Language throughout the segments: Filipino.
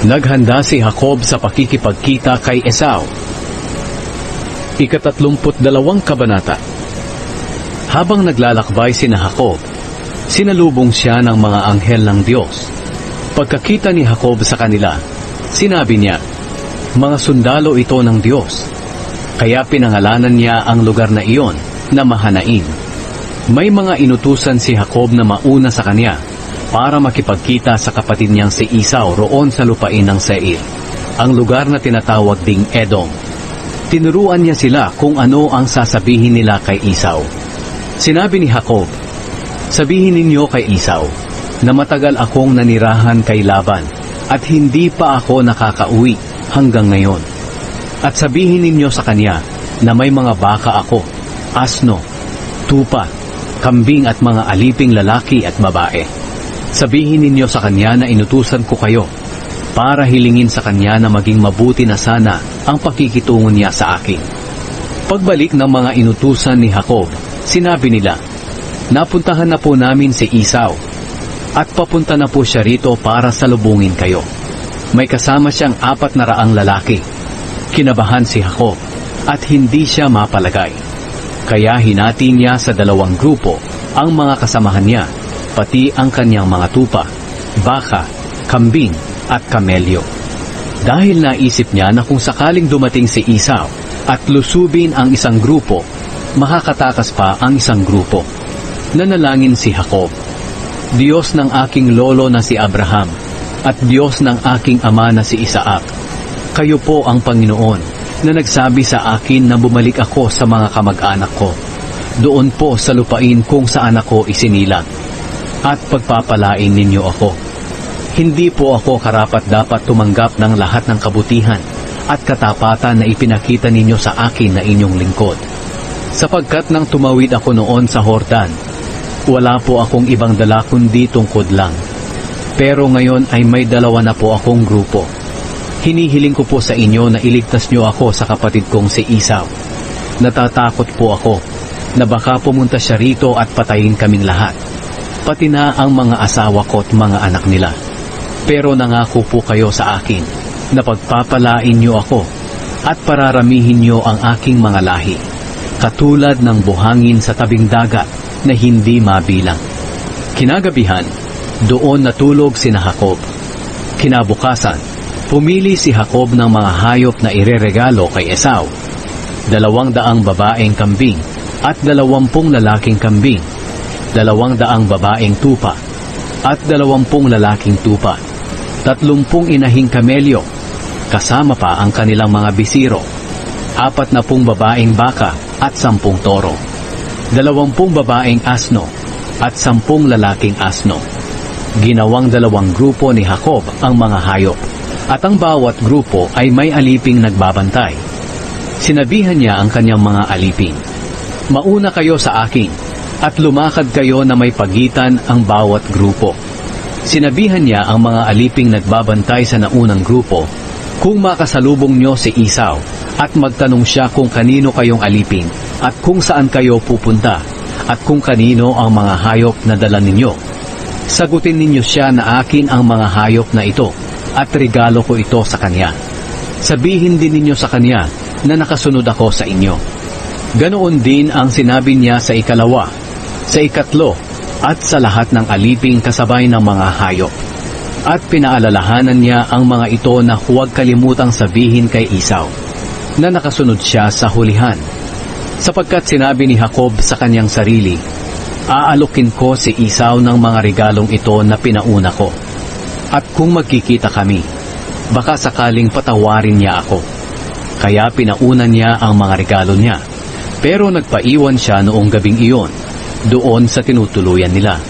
Naghanda si Jacob sa pakikipagkita kay Esau. 32 kabanata. Habang naglalakbay sina Jacob, sinalubong siya ng mga anghel ng Diyos. Pagkakita ni Jacob sa kanila, sinabi niya, "Mga sundalo ito ng Diyos." Kaya pinangalanan niya ang lugar na iyon na Mahanaim. May mga inutusan si Jacob na mauna sa kanya para makipagkita sa kapatid niyang si Esau roon sa lupain ng Seir, ang lugar na tinatawag ding Edom. Tinuruan niya sila kung ano ang sasabihin nila kay Esau. Sinabi ni Jacob, "Sabihin ninyo kay Esau na matagal akong nanirahan kay Laban at hindi pa ako nakakauwi hanggang ngayon. At sabihin ninyo sa kanya na may mga baka ako, asno, tupa, kambing at mga aliping lalaki at babae. Sabihin ninyo sa kanya na inutusan ko kayo para hilingin sa kanya na maging mabuti na sana ang pakikitungo niya sa akin." Pagbalik ng mga inutusan ni Jacob, sinabi nila, "Napuntahan na po namin si Esau at papunta na po siya rito para salubungin kayo. May kasama siyang 400 lalaki." Kinabahan si Jacob at hindi siya mapalagay. Kaya hinati niya sa 2 grupo ang mga kasamahan niya, pati ang kanyang mga tupa, baka, kambing at kamelyo. Dahil naisip niya na kung sakaling dumating si Esau at lusubin ang isang grupo, makakatakas pa ang isang grupo. Nanalangin si Jacob, "Diyos ng aking lolo na si Abraham at Diyos ng aking ama na si Isaac, kayo po ang Panginoon na nagsabi sa akin na bumalik ako sa mga kamag-anak ko, doon po sa lupain kung saan ako isinilang, at pagpapalain ninyo ako. Hindi po ako karapat-dapat tumanggap ng lahat ng kabutihan at katapatan na ipinakita ninyo sa akin na inyong lingkod. Sapagkat nang tumawid ako noon sa Hordan, wala po akong ibang dala kundi tungkod lang. Pero ngayon ay may 2 na po akong grupo. Hinihiling ko po sa inyo na iligtas nyo ako sa kapatid kong si Esau. Natatakot po ako na baka pumunta siya rito at patayin kaming lahat, pati na ang mga asawa ko at mga anak nila. Pero nangako po kayo sa akin na pagpapalain nyo ako at pararamihin nyo ang aking mga lahi, katulad ng buhangin sa tabing dagat na hindi mabilang." Kinagabihan, doon natulog sina Jacob. Kinabukasan, pumili si Jacob ng mga hayop na ireregalo kay Esau, 200 babaeng kambing at 20 lalaking kambing, 200 babaeng tupa at 20 lalaking tupa, 30 inahing kamelyo, kasama pa ang kanilang mga bisiro, 40 babaeng baka at 10 toro, 20 babaeng asno at 10 lalaking asno. Ginawang 2 grupo ni Jacob ang mga hayop, at ang bawat grupo ay may aliping nagbabantay. Sinabihan niya ang kanyang mga aliping, "Mauna kayo sa akin at lumakad kayo na may pagitan ang bawat grupo." Sinabihan niya ang mga aliping nagbabantay sa naunang grupo, "Kung makasalubong nyo si Esau at magtanong siya kung kanino kayong alipin at kung saan kayo pupunta at kung kanino ang mga hayop na dala ninyo, sagutin ninyo siya na akin ang mga hayop na ito at regalo ko ito sa kanya. Sabihin din ninyo sa kanya na nakasunod ako sa inyo." Ganoon din ang sinabi niya sa 2, sa 3, at sa lahat ng aliping kasabay ng mga hayop. At pinaalalahanan niya ang mga ito na huwag kalimutang sabihin kay Esau na nakasunod siya sa hulihan. Sapagkat sinabi ni Jacob sa kanyang sarili, "Aalukin ko si Esau ng mga regalong ito na pinauna ko. At kung magkikita kami, baka sakaling patawarin niya ako." Kaya pinauna niya ang mga regalo niya. Pero nagpaiwan siya noong gabing iyon, doon sa tinutuluyan nila.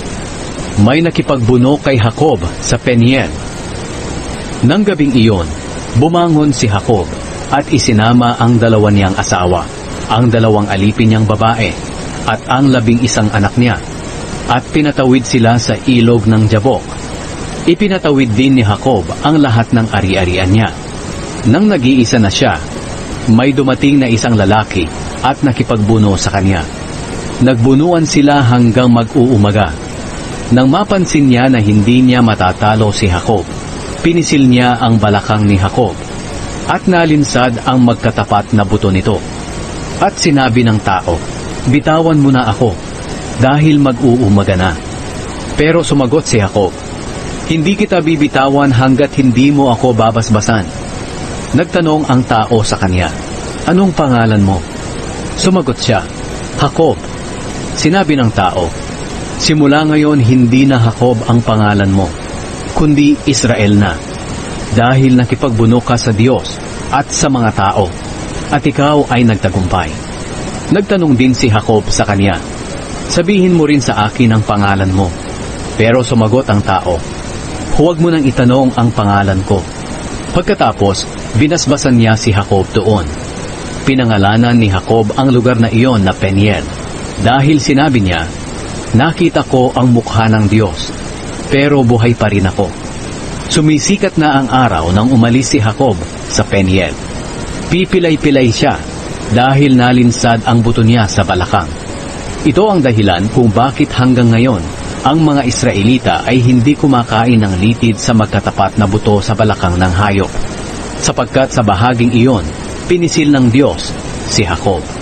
May nakipagbuno kay Jacob sa Peniel. Nang gabing iyon, bumangon si Jacob at isinama ang 2 niyang asawa, ang 2 alipin niyang babae, at ang 11 anak niya, at pinatawid sila sa ilog ng Jabok. Ipinatawid din ni Jacob ang lahat ng ari-arian niya. Nang nag-iisa na siya, may dumating na isang lalaki at nakipagbuno sa kanya. Nagbunuan sila hanggang mag-uumaga. Nang mapansin niya na hindi niya matatalo si Jacob, Pinisil niya ang balakang ni Jacob at nalinsad ang magkatapat na buto nito. At sinabi ng tao, "Bitawan mo na ako, dahil mag-uumaga na." Pero sumagot si Jacob, "Hindi kita bibitawan hanggat hindi mo ako babasbasan." Nagtanong ang tao sa kanya, "Anong pangalan mo?" Sumagot siya, "Jacob." Sinabi ng tao, "Simula ngayon hindi na Jacob ang pangalan mo, kundi Israel na, dahil nakipagbuno ka sa Diyos at sa mga tao, at ikaw ay nagtagumpay." Nagtanong din si Jacob sa kanya, "Sabihin mo rin sa akin ang pangalan mo." Pero sumagot ang tao, "Huwag mo nang itanong ang pangalan ko." Pagkatapos, binasbasan niya si Jacob doon. Pinangalanan ni Jacob ang lugar na iyon na Peniel, dahil sinabi niya, "Nakita ko ang mukha ng Diyos, pero buhay pa rin ako." Sumisikat na ang araw nang umalis si Jacob sa Peniel. Pipilay-pilay siya dahil nalinsad ang buto niya sa balakang. Ito ang dahilan kung bakit hanggang ngayon ang mga Israelita ay hindi kumakain ng litid sa magkatapat na buto sa balakang ng hayop, sapagkat sa bahaging iyon, pinisil ng Diyos si Jacob.